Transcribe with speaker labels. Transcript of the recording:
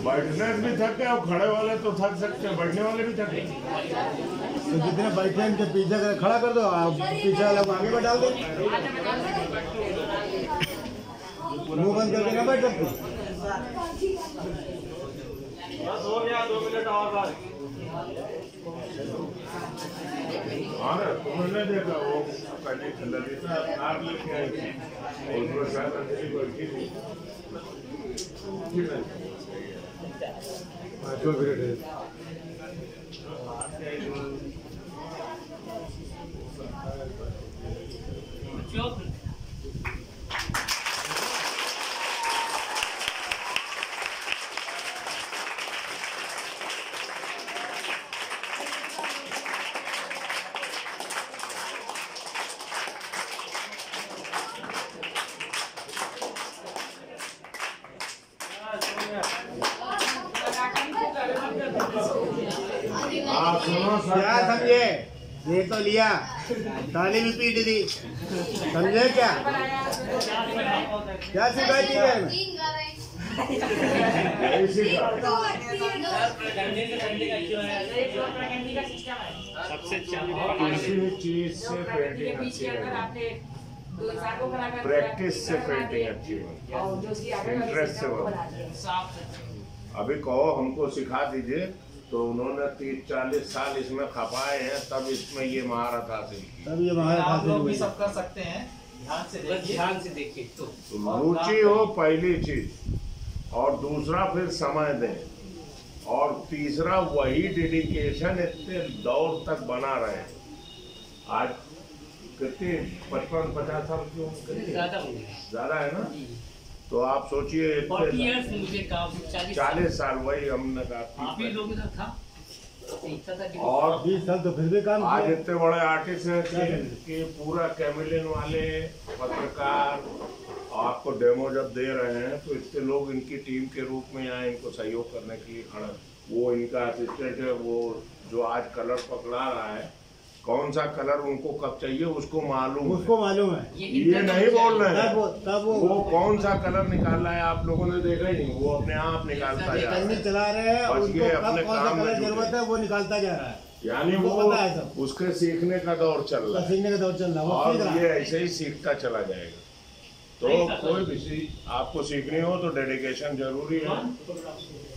Speaker 1: बैठने भी थक गए और खड़े वाले तो थक सकते हैं, बैठने वाले भी थक गए।
Speaker 2: तो जितने बैठे हैं इनके पीछे खड़ा कर दो, आप पीछे वाले को आगे बैठा दो, मुंह बंद करके ना बैठ सकते।
Speaker 3: 2 मिनट और बाद
Speaker 1: तुमने देखा वो पहले ललिता कार लेके आई थी और उसमें शायद अंजलि बैठी थी।
Speaker 2: क्या समझे? ये तो लिया, ताली भी पीट दी, समझे क्या? क्या सिखाई थी घर में?
Speaker 1: सबसे किसी चीज से पेंटिंग अच्छी है, प्रैक्टिस से पेंटिंग अच्छी है, इंटरेस्ट से। अभी कहो हमको सिखा दीजिए तो उन्होंने 30-40 साल इसमें खपाए हैं, तब इसमें ये महारत हासिल की।
Speaker 2: तब ये महारत हासिल
Speaker 3: हुई। सब कर सकते हैं, ध्यान से देखिए। तो
Speaker 1: रुचि हो पहली चीज, और दूसरा फिर समय दें, और तीसरा वही डेडिकेशन इतने दौर तक बना रहे। आज कितने 55-50 साल की उम्र ज्यादा है ना, तो आप सोचिए 40 साल, वही हमने कहा। और
Speaker 2: 20 साल तो फिर भी काम
Speaker 1: आज इतने बड़े आर्टिस्ट हैं कि पूरा कैमिलियन वाले पत्रकार आपको डेमो जब दे रहे हैं तो इतने लोग इनकी टीम के रूप में यहाँ इनको सहयोग करने के लिए खड़े। वो इनका असिस्टेंट है, वो जो आज कलर पकड़ा रहा है, कौन सा कलर उनको कब चाहिए उसको मालूम
Speaker 2: है।
Speaker 1: ये नहीं बोल रहे हैं
Speaker 2: तब
Speaker 1: वो कौन सा कलर निकाल रहा है, आप लोगों ने देखा ही नहीं, वो अपने आप निकालता जा रहा है,
Speaker 2: चला रहे हैं,
Speaker 1: बस ये अपने काम में
Speaker 2: जरूरत है वो निकालता जा रहा है।
Speaker 1: यानी वो उसके सीखने का दौर चल रहा है, और ये ऐसे ही सीखता चला जाएगा। तो कोई भी आपको सीखनी हो तो डेडिकेशन जरूरी है।